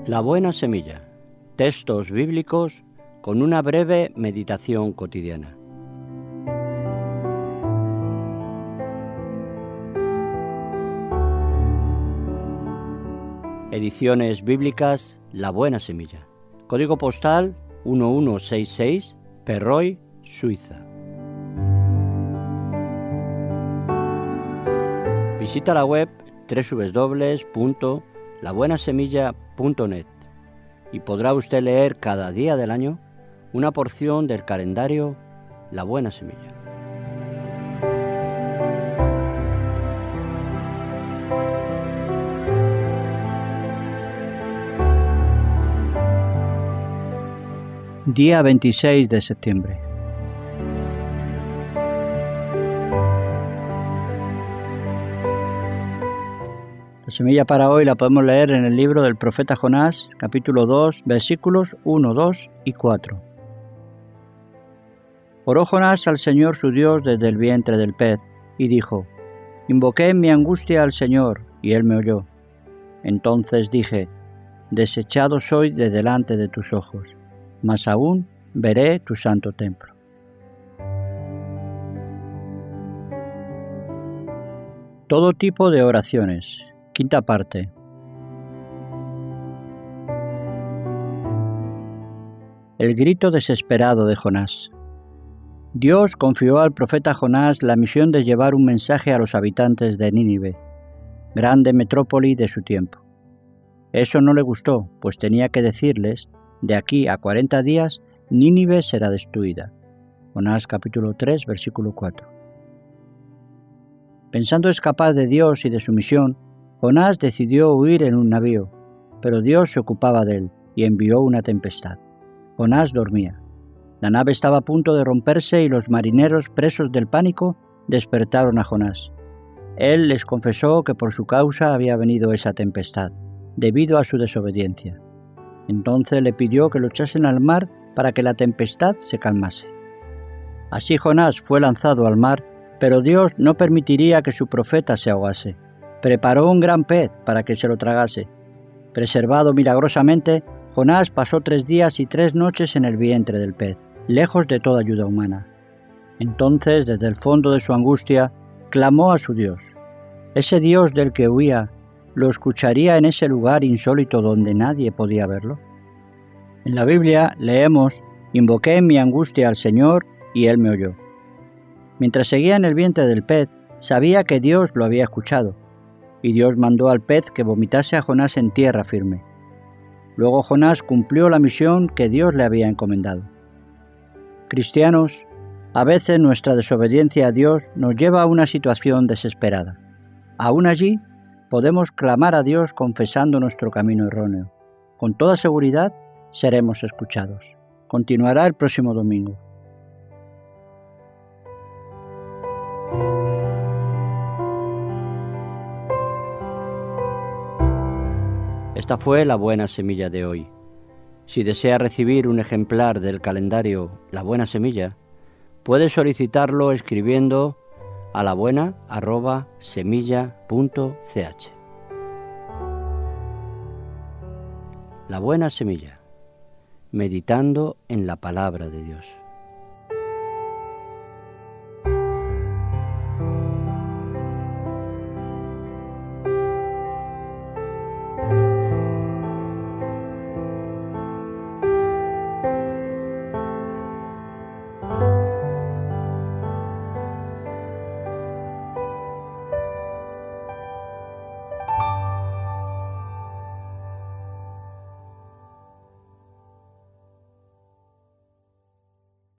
La buena semilla. Textos bíblicos con una breve meditación cotidiana. Ediciones bíblicas La Buena Semilla. Código postal 1166, Perroy, Suiza. Visita la web www.labuenasemilla.net y podrá usted leer cada día del año una porción del calendario La Buena Semilla. Día 26 de septiembre. La semilla para hoy la podemos leer en el libro del profeta Jonás, capítulo 2, versículos 1, 2 y 4. Oró Jonás al Señor su Dios desde el vientre del pez, y dijo: Invoqué en mi angustia al Señor, y Él me oyó. Entonces dije: Desechado soy de delante de tus ojos, mas aún veré tu santo templo. Todo tipo de oraciones. Quinta parte. El grito desesperado de Jonás. Dios confió al profeta Jonás la misión de llevar un mensaje a los habitantes de Nínive, grande metrópoli de su tiempo. Eso no le gustó, pues tenía que decirles: de aquí a 40 días Nínive será destruida. Jonás capítulo 3, versículo 4. Pensando escapar de Dios y de su misión, Jonás decidió huir en un navío, pero Dios se ocupaba de él y envió una tempestad. Jonás dormía. La nave estaba a punto de romperse y los marineros, presos del pánico, despertaron a Jonás. Él les confesó que por su causa había venido esa tempestad, debido a su desobediencia. Entonces le pidió que lo echasen al mar para que la tempestad se calmase. Así Jonás fue lanzado al mar, pero Dios no permitiría que su profeta se ahogase. Preparó un gran pez para que se lo tragase. Preservado milagrosamente, Jonás pasó 3 días y 3 noches en el vientre del pez, lejos de toda ayuda humana. Entonces, desde el fondo de su angustia, clamó a su Dios. Ese Dios del que huía, ¿lo escucharía en ese lugar insólito donde nadie podía verlo? En la Biblia leemos: Invoqué en mi angustia al Señor y Él me oyó. Mientras seguía en el vientre del pez, sabía que Dios lo había escuchado, y Dios mandó al pez que vomitase a Jonás en tierra firme. Luego Jonás cumplió la misión que Dios le había encomendado. Cristianos, a veces nuestra desobediencia a Dios nos lleva a una situación desesperada. Aún allí, podemos clamar a Dios confesando nuestro camino erróneo. Con toda seguridad, seremos escuchados. Continuará el próximo domingo. Esta fue la buena semilla de hoy. Si desea recibir un ejemplar del calendario La Buena Semilla, puede solicitarlo escribiendo a labuena@semilla.ch. La Buena Semilla, meditando en la palabra de Dios.